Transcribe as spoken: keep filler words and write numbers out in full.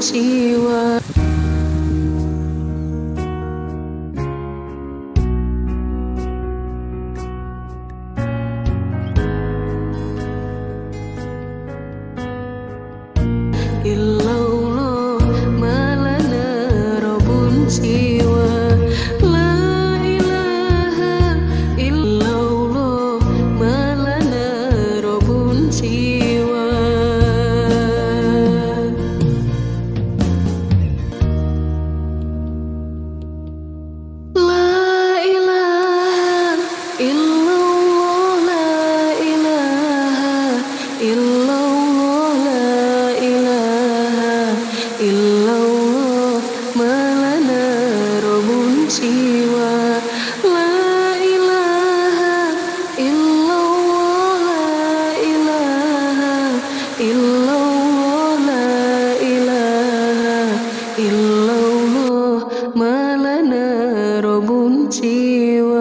jiwa. Illallah malana robun jiwa. La ilaha illallah malana robun jiwa. La ilaha illallah, la ilaha illallah, la ilaha illallah malana robun jiwa. La ilaha illallah, la ilaha illallah, la ilaha illallah malana robun jiwa.